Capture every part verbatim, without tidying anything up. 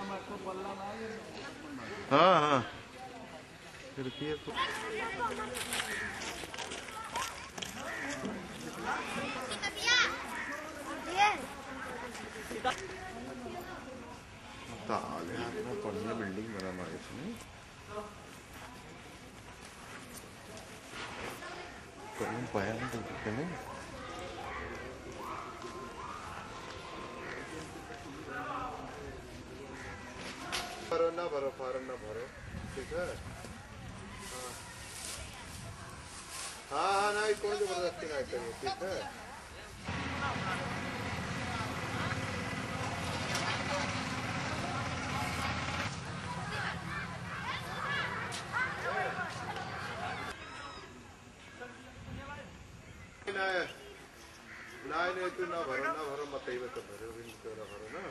हाँ हाँ खिड़की तो बढ़िया बिल्डिंग बना हमारे इसमें कहीं पाया नहीं तो नहीं भरो ना भरो फार्म ना भरो ठीक है। हाँ हाँ ना कोई जबरदस्ती ना करिए ठीक है। नहीं नहीं तू ना भरो ना भरो मत ही तो भरो ना भरो ना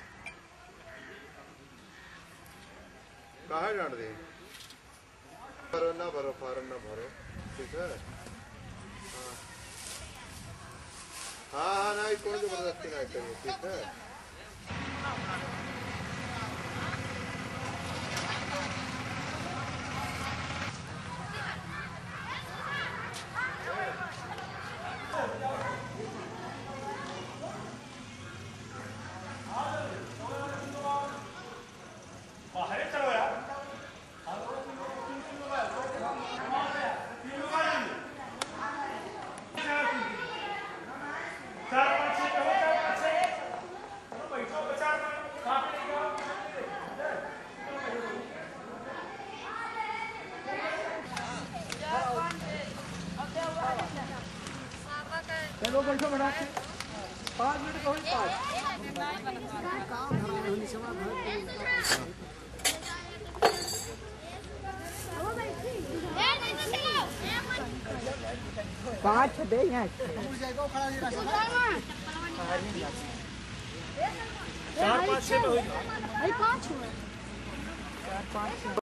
कहाँ जान दे भरो ना भरो फार्म ना भरो ठीक है। हाँ हाँ ना कोई जबरदस्ती ना करिए ठीक है। चलो बैठो बना पाँच मिनट कहो पाँच पाँच दे यहाँ चार पाँच छः पाँच